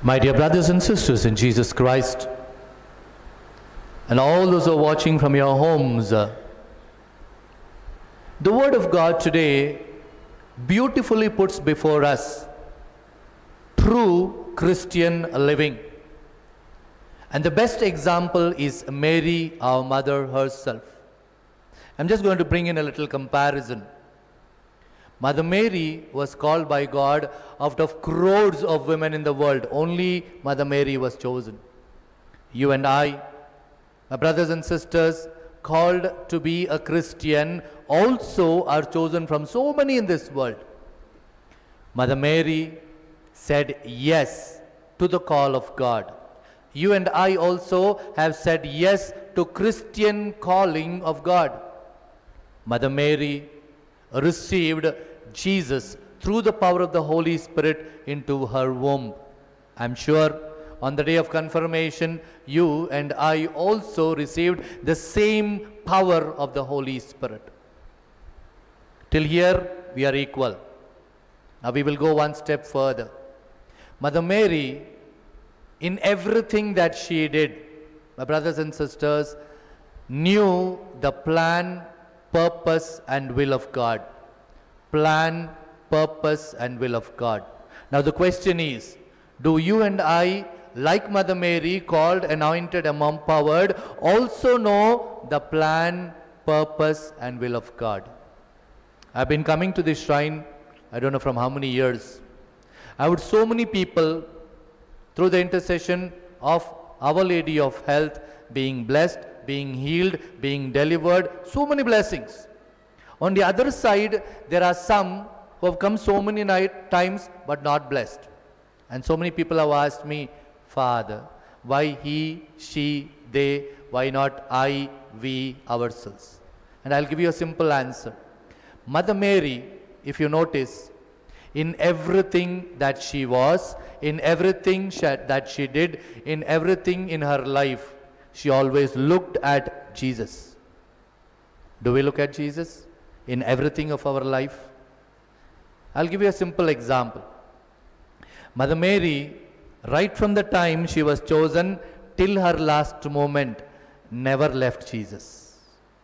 My dear brothers and sisters in Jesus Christ, and all those who are watching from your homes, the Word of God today beautifully puts before us true Christian living. And the best example is Mary, our mother herself. I'm just going to bring in a little comparison. Mother Mary was called by God out of crores of women in the world. Only Mother Mary was chosen. You and I, my brothers and sisters, called to be a Christian, also are chosen from so many in this world. Mother Mary said yes to the call of God. You and I also have said yes to Christian calling of God. Mother Mary received Jesus through the power of the Holy Spirit into her womb. I'm sure on the day of confirmation, you and I also received the same power of the Holy Spirit. Till here, we are equal. Now we will go one step further. Mother Mary, in everything that she did, my brothers and sisters, knew the plan, purpose and will of God. Plan, purpose and will of God. Now the question is, do you and I, like Mother Mary, called, anointed, empowered, also know the plan, purpose and will of God? I've been coming to this shrine, I don't know from how many years. I would so many people, through the intercession of Our Lady of Health, being blessed, being healed, being delivered, so many blessings. On the other side, there are some who have come so many times but not blessed. And so many people have asked me, Father, why he, she, they, why not I, we, ourselves? And I'll give you a simple answer. Mother Mary, if you notice, in everything that she was, in everything that she did, in everything in her life, she always looked at Jesus. Do we look at Jesus in everything of our life? I'll give you a simple example. Mother Mary, right from the time she was chosen till her last moment, never left Jesus.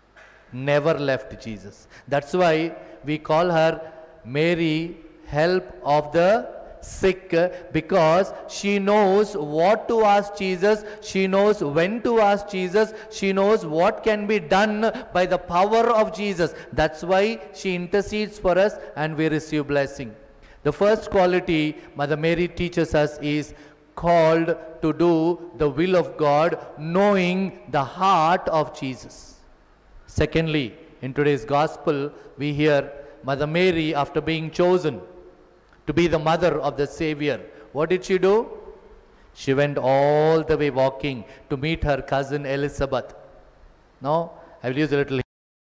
Never left Jesus. That's why we call her Mary, help of the sick, because she knows what to ask Jesus, she knows when to ask Jesus, she knows what can be done by the power of Jesus. That's why she intercedes for us and we receive blessing. The first quality Mother Mary teaches us is called to do the will of God, knowing the heart of Jesus. Secondly, in today's gospel, we hear Mother Mary, after being chosen to be the mother of the Savior, what did she do? She went all the way walking to meet her cousin Elizabeth. Now, I will use a little.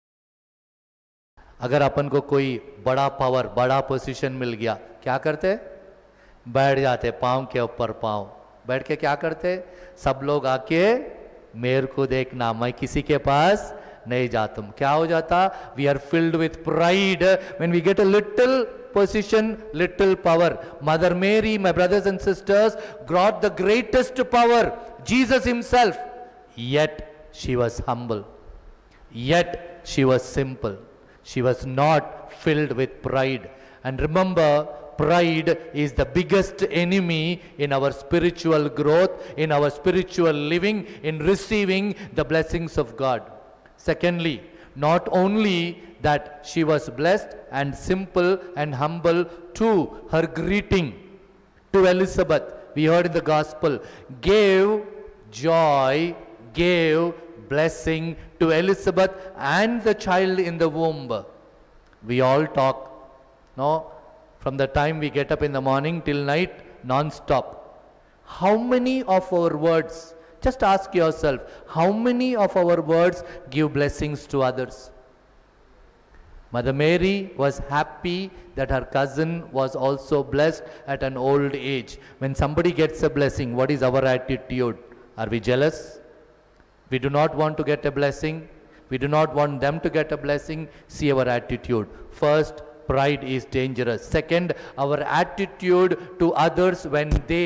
अगर अपन को कोई बड़ा power, बड़ा position मिल गया, क्या करते? बैठ जाते पांव के ऊपर पांव. बैठ के क्या करते? सब लोग आके मेरे को देखना, मैं किसी के पास नहीं जाता हूं. क्या हो जाता? We are filled with pride when we get a little position, little power. Mother Mary, my brothers and sisters, got the greatest power, Jesus himself. Yet she was humble. Yet she was simple. She was not filled with pride. And remember, pride is the biggest enemy in our spiritual growth, in our spiritual living, in receiving the blessings of God. Secondly, not only that she was blessed and simple and humble, to her greeting to Elizabeth, we heard in the gospel, gave joy, gave blessing to Elizabeth and the child in the womb. We all talk, no? From the time we get up in the morning till night, non-stop. How many of our words, just ask yourself, how many of our words give blessings to others? Mother Mary was happy that her cousin was also blessed at an old age. When somebody gets a blessing, what is our attitude? Are we jealous? We do not want to get a blessing. We do not want them to get a blessing. See our attitude. First, pride is dangerous. Second, our attitude to others when they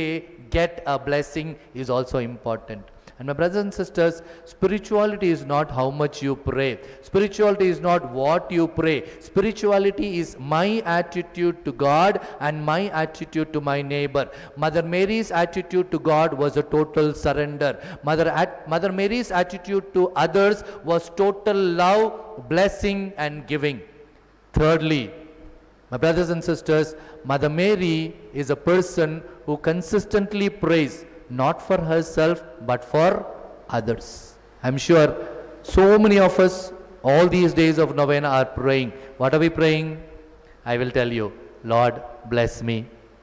get a blessing is also important. And my brothers and sisters, spirituality is not how much you pray. Spirituality is not what you pray. Spirituality is my attitude to God and my attitude to my neighbor. Mother Mary's attitude to God was a total surrender. Mother Mary's attitude to others was total love, blessing and giving. Thirdly, my brothers and sisters, Mother Mary is a person who consistently prays not for herself but for others. I'm sure so many of us all these days of novena are praying. What are we praying? I will tell you. Lord, bless me.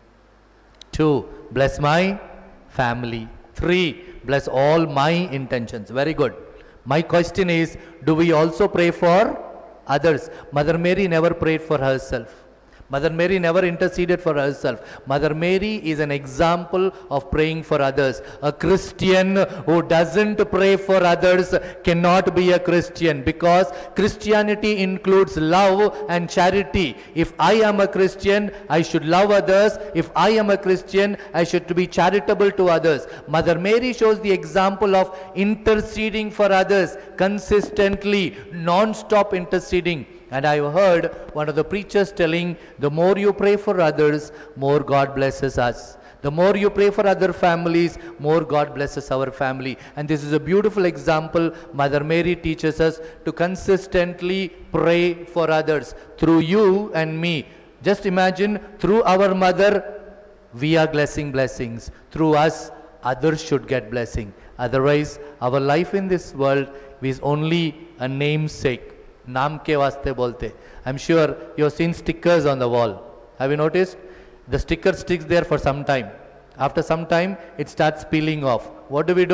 2, bless my family. 3, bless all my intentions. Very good. My question is, do we also pray for others? Mother Mary never prayed for herself. Mother Mary never interceded for herself. Mother Mary is an example of praying for others. A Christian who doesn't pray for others cannot be a Christian, because Christianity includes love and charity. If I am a Christian, I should love others. If I am a Christian, I should be charitable to others. Mother Mary shows the example of interceding for others consistently, non-stop interceding. And I heard one of the preachers telling, the more you pray for others, more God blesses us. The more you pray for other families, more God blesses our family. And this is a beautiful example. Mother Mary teaches us to consistently pray for others through you and me. Just imagine, through our mother, we are blessing blessings. Through us, others should get blessing. Otherwise, our life in this world is only a namesake. Naam ke vaste bolte. I'm sure you have seen stickers on the wall. Have you noticed? The sticker sticks there for some time. After some time, it starts peeling off. What do?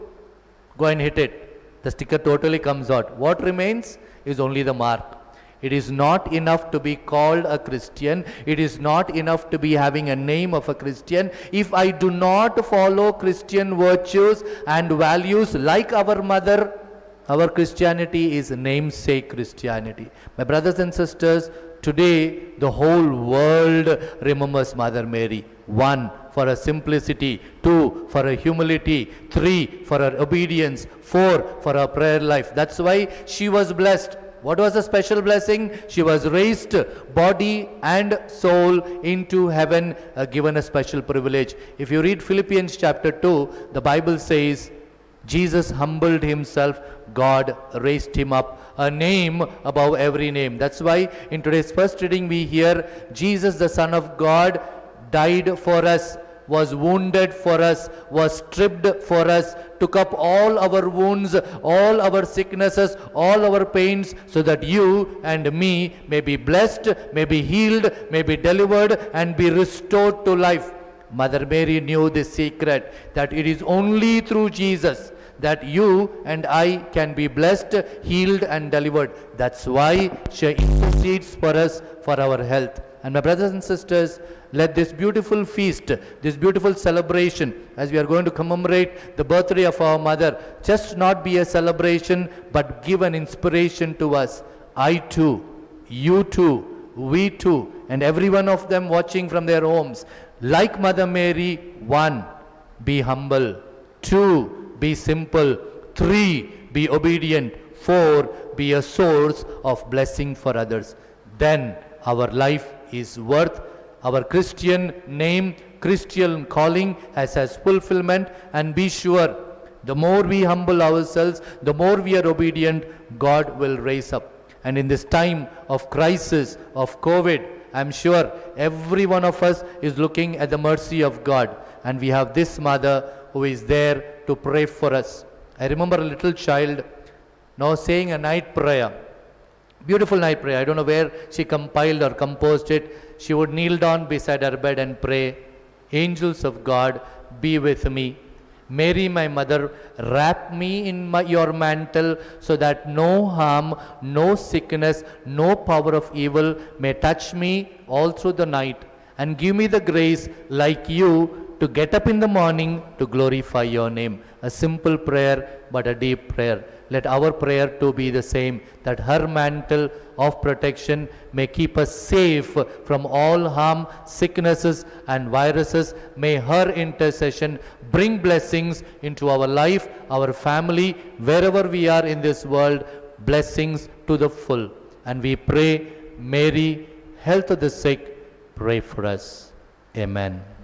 Go and hit it. The sticker totally comes out. What remains is only the mark. It is not enough to be called a Christian. It is not enough to be having a name of a Christian. If I do not follow Christian virtues and values like our mother, our Christianity is namesake Christianity. My brothers and sisters, today the whole world remembers Mother Mary. 1, for her simplicity. 2, for her humility. 3, for her obedience. 4, for her prayer life. That's why she was blessed. What was the special blessing? She was raised body and soul into heaven, given a special privilege. If you read Philippians chapter 2, the Bible says, Jesus humbled himself, God raised him up, a name above every name. That's why in today's first reading we hear, Jesus the Son of God died for us, was wounded for us, was stripped for us, took up all our wounds, all our sicknesses, all our pains, so that you and me may be blessed, may be healed, may be delivered and be restored to life. Mother Mary knew this secret, that it is only through Jesus that you and I can be blessed, healed and delivered. That's why she intercedes for us for our health. And my brothers and sisters, let this beautiful feast, this beautiful celebration, as we are going to commemorate the birthday of our mother, just not be a celebration, but give an inspiration to us. I too, you too, we too, and every one of them watching from their homes, like Mother Mary, 1, be humble. 2, be simple. 3, be obedient. 4, be a source of blessing for others. Then our life is worth, our Christian name, Christian calling has fulfillment. And be sure, the more we humble ourselves, the more we are obedient, God will raise up. And in this time of crisis, of COVID, I'm sure every one of us is looking at the mercy of God. And we have this mother who is there to pray for us. I remember a little child now saying a night prayer. Beautiful night prayer. I don't know where she compiled or composed it. She would kneel down beside her bed and pray, angels of God, be with me. Mary, my mother, wrap me in your mantle, so that no harm, no sickness, no power of evil may touch me all through the night. And give me the grace, like you, to get up in the morning to glorify your name. A simple prayer but a deep prayer. Let our prayer too be the same, that her mantle of protection may keep us safe from all harm, sicknesses and viruses. May her intercession bring blessings into our life, our family, wherever we are in this world, blessings to the full. And we pray, Mary, health of the sick, pray for us. Amen.